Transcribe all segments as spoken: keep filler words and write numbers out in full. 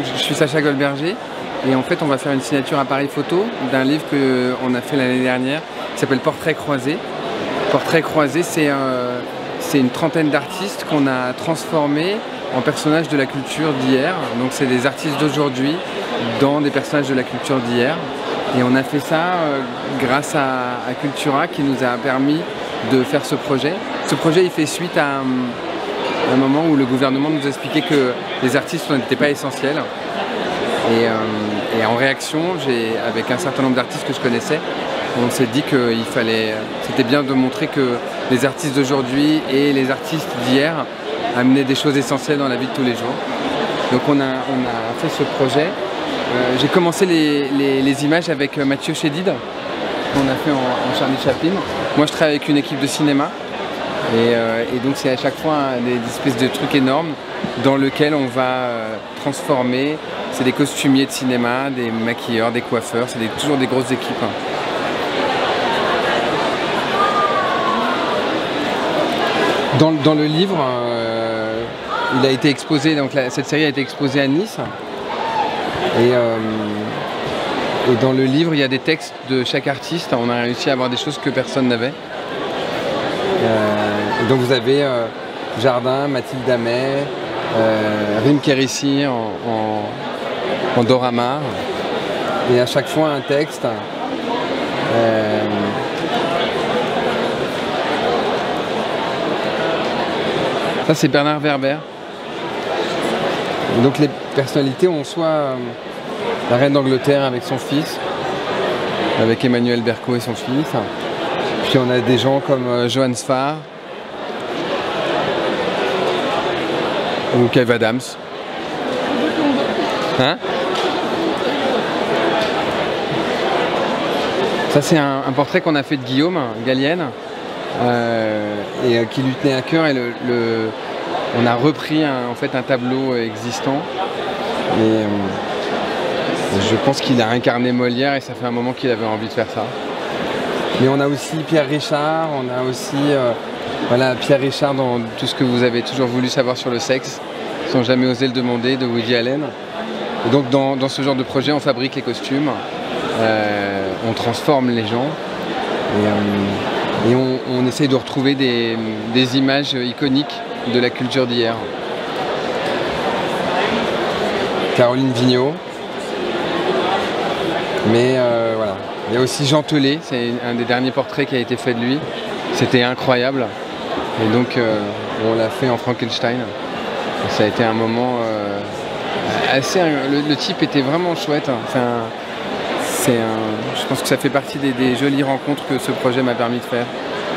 je suis Sacha Goldberger et en fait on va faire une signature appareil photo d'un livre qu'on a fait l'année dernière qui s'appelle Portrait croisé. Portrait croisé, c'est euh, c'est une trentaine d'artistes qu'on a transformés en personnages de la culture d'hier. Donc c'est des artistes d'aujourd'hui dans des personnages de la culture d'hier. Et on a fait ça euh, grâce à, à Cultura qui nous a permis de faire ce projet. Ce projet il fait suite à un, un moment où le gouvernement nous expliquait que les artistes n'étaient pas essentiels. Et, euh, et en réaction, avec un certain nombre d'artistes que je connaissais, on s'est dit qu'il fallait, c'était bien de montrer que les artistes d'aujourd'hui et les artistes d'hier amenaient des choses essentielles dans la vie de tous les jours. Donc on a, on a fait ce projet. Euh, J'ai commencé les, les, les images avec Mathieu Chédid, qu'on a fait en, en Charlie Chaplin. Moi je travaille avec une équipe de cinéma et, euh, et donc c'est à chaque fois des, des espèces de trucs énormes dans lesquels on va euh, transformer. C'est des costumiers de cinéma, des maquilleurs, des coiffeurs, c'est toujours des grosses équipes. Dans, dans le livre, euh, il a été exposé, donc la, cette série a été exposée à Nice. Et, euh, et dans le livre, il y a des textes de chaque artiste. On a réussi à avoir des choses que personne n'avait. Euh, et donc vous avez euh, Jardin, Mathilde Amet, euh, Rim Kérissi en, en, en Dora-Maar. Et à chaque fois un texte. Euh, Ça c'est Bernard Werber. Donc les personnalités ont soit euh, la reine d'Angleterre avec son fils, avec Emmanuel Berco et son fils. Puis on a des gens comme euh, Johan Sfar ou Kev Adams. Hein? Ça c'est un, un portrait qu'on a fait de Guillaume Gallienne. Euh, et euh, qui lui tenait à cœur et le, le, on a repris un, en fait un tableau existant et euh, je pense qu'il a incarné Molière et ça fait un moment qu'il avait envie de faire ça. Mais on a aussi Pierre Richard, on a aussi euh, voilà, Pierre Richard dans tout ce que vous avez toujours voulu savoir sur le sexe sans jamais oser le demander de Woody Allen. Et donc dans, dans ce genre de projet on fabrique les costumes, euh, on transforme les gens et, euh, Et on, on essaye de retrouver des, des images iconiques de la culture d'hier. Caroline Vigneault. Mais euh, voilà. Il y a aussi Jean Telet, c'est un des derniers portraits qui a été fait de lui. C'était incroyable. Et donc euh, on l'a fait en Frankenstein. Et ça a été un moment euh, assez... Le, le type était vraiment chouette. Enfin, c'est un, je pense que ça fait partie des, des jolies rencontres que ce projet m'a permis de faire.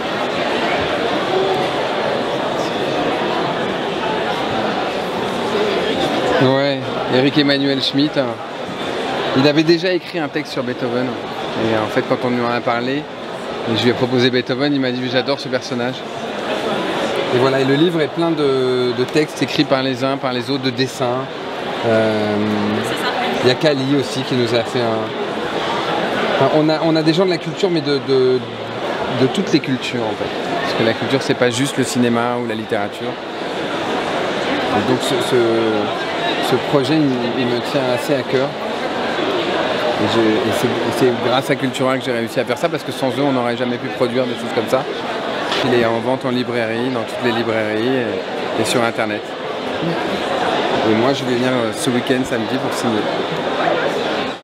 Ouais, Eric Emmanuel Schmitt, il avait déjà écrit un texte sur Beethoven. Et en fait, quand on lui en a parlé, et je lui ai proposé Beethoven, il m'a dit j'adore ce personnage. Et voilà, et le livre est plein de, de textes écrits par les uns, par les autres, de dessins. Euh, il y a Kali aussi qui nous a fait un... Enfin, on, a, on a des gens de la culture, mais de, de, de toutes les cultures en fait. Parce que la culture, c'est pas juste le cinéma ou la littérature. Et donc ce, ce, ce projet, il, il me tient assez à cœur. Et, et c'est grâce à Cultura que j'ai réussi à faire ça, parce que sans eux, on n'aurait jamais pu produire des choses comme ça. Il est en vente en librairie, dans toutes les librairies et, et sur Internet. Et moi, je vais venir ce week-end, samedi, pour signer.